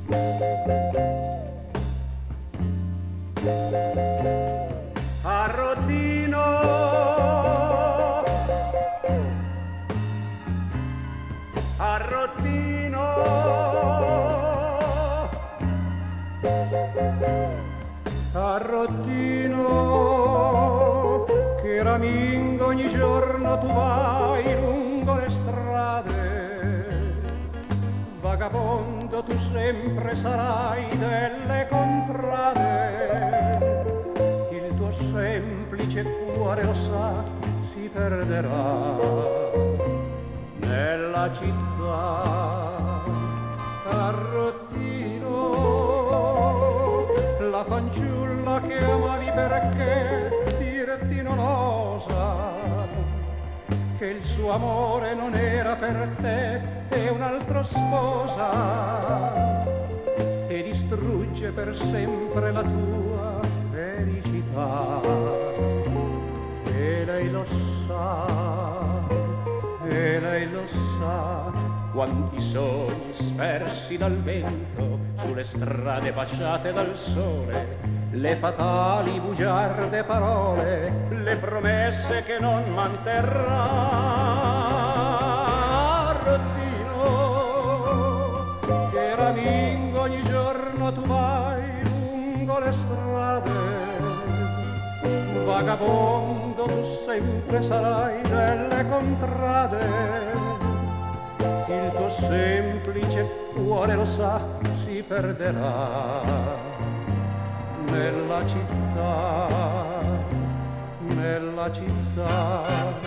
Arrotino, arrotino, arrotino, che ramingo ogni giorno tu vai lungo le strade, vagabondo tu sempre sarai delle contrade, il tuo semplice cuore lo sa si perderà nella città. Arrotino, la fanciulla che amavi perché dirti non osa che il suo amore non era per te e un'altra sposa, e distrugge per sempre la tua felicità. E lei lo sa, e lei lo sa, quanti sogni spersi dal vento sulle strade baciate dal sole, le fatali bugiarde parole, le promesse che non manterrà. Arrotino, che ramingo ogni giorno tu vai lungo le strade, vagabondo tu sempre sarai delle contrade, il tuo semplice cuore lo sa si perderà nella città, nella città.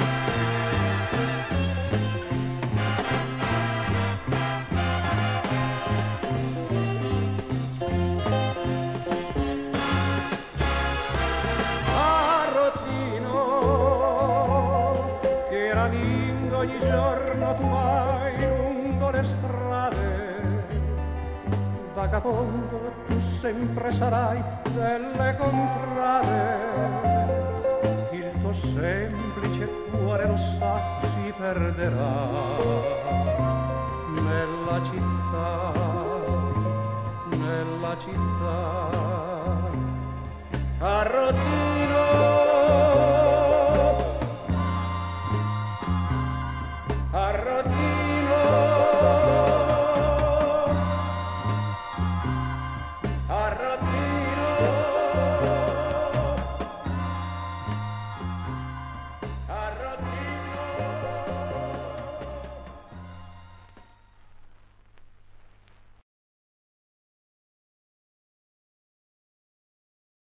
Ogni giorno tu vai lungo le strade, vagabondo tu sempre sarai delle contrade, il tuo semplice cuore lo sa si perderà nella città, nella città.